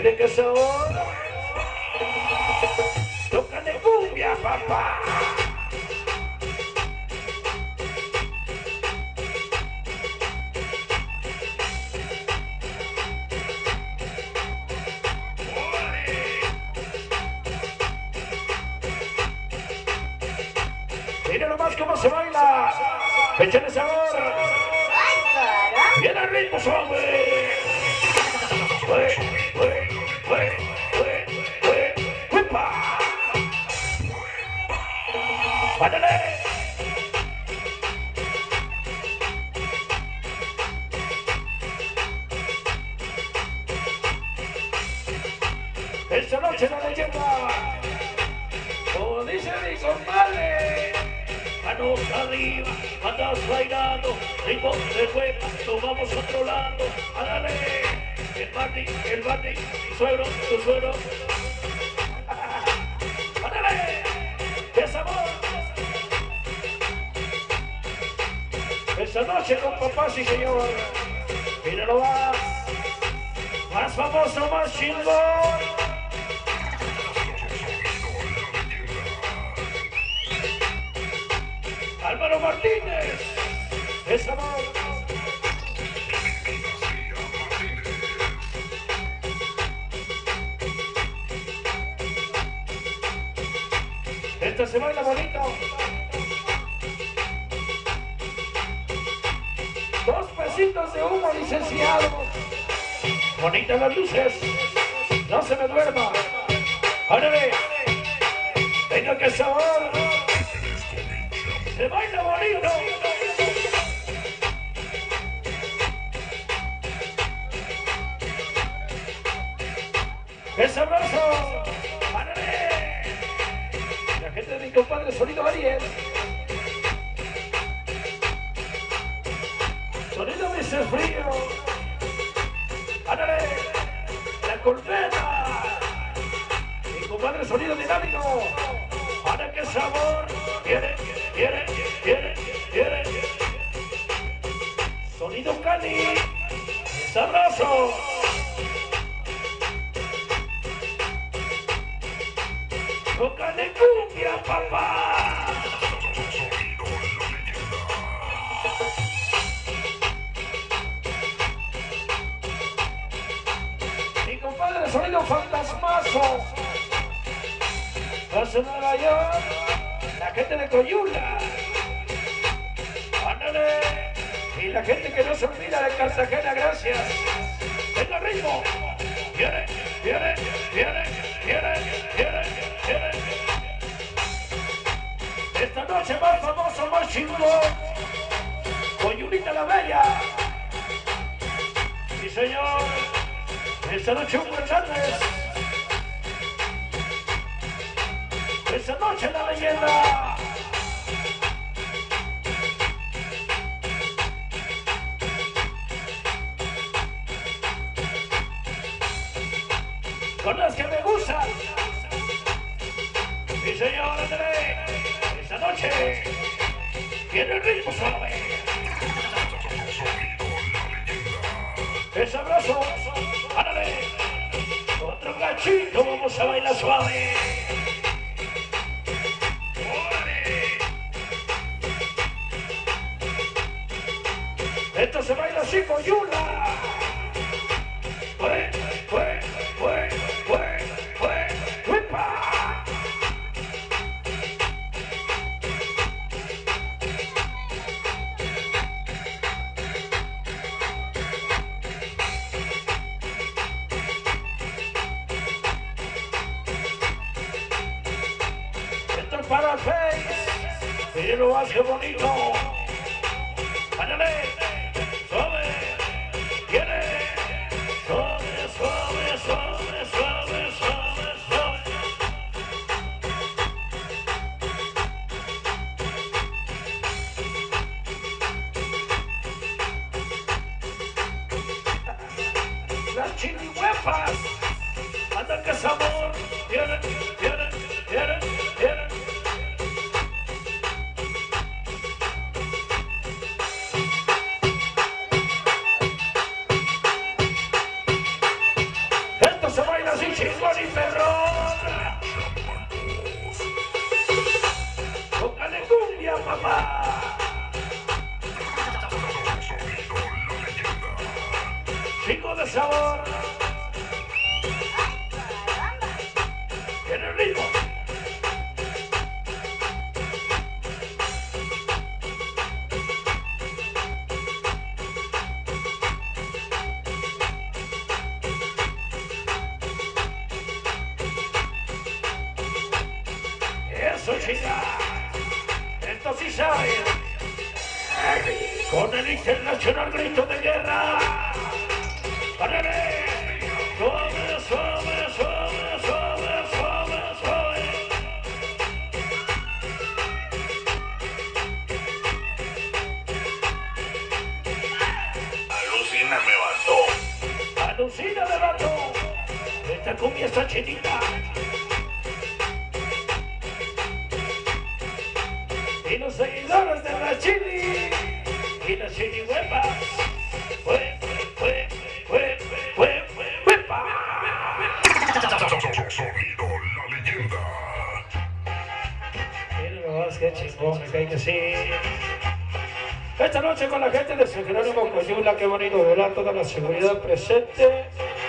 Tiene que sabor. Toca de cumbia, papá. Mira nomás cómo se baila. Échale sabor. Viene el ritmo suave. ¡Uepa! ¡Ándale! Esta noche la leyenda, como dice mi compadre, manos arriba, andas bailando, ritmo de cuepa, nos vamos controlando, ándale, el Barney, tu suegro, ándale, qué sabor. Esta noche con papá, sí señor, míralo más famoso, más chingón. Álvaro Martínez, es amor. Esta se baila bonito. 2 pesitos de humo, licenciado. Bonitas las luces. No se me duerma. ¡Órale! Venga que sabor. ¡Se baila bonito! ¡Qué sabroso! ¡Ándale! La gente de mi compadre Sonido Ariel. Sonido Mr. Frío. ¡Ándale! La colmena. Mi compadre Sonido Dinámico. ¡Ándale, qué sabor! ¡Quiere! Sonido Cali, sabroso. Toca de cumbia, papá. Mi compadre Sonido Fantasmazo. Vas a Nueva York, la gente de Coyula. Ándale. Y la gente que no se olvida de Cartagena, gracias. Venga ritmo. Viene. Esta noche más famoso, más chingón. Coyulita la Bella. Sí, señor. Esta noche Hugo Hernández. Esta noche la leyenda. Con las que me gustan. Sí, señor, André. Esta noche viene el ritmo suave. Es sabroso. Ándale. Otro cachito, vamos a bailar suave. Esto se baila así con Yula. ¡Uepa! Esto es para el Face. Miren lo más que bonito. ¡Ándale! ¡Suave! ¡Viene! ¡Suave! Las chilihuepas andan que sabor. Vienen. y chingón y perrón. Póngale cumbia, papá. Chico de sabor. Tiene ritmo. Eso, chica. Esto sí sabe. Con el internacional grito de guerra. ¡Árale! Suave, suave, suave, suave, suave, suave. Alucina me mató. Alucina me mató. Esta cumbia está chinita. Y los seguidores de la chili. Y las chilihuepas. Sonido la leyenda. Miren nomás qué chingón, me cae que sí. Esta noche con la gente de San Jerónimo Coyula, qué bonito velar toda la seguridad presente.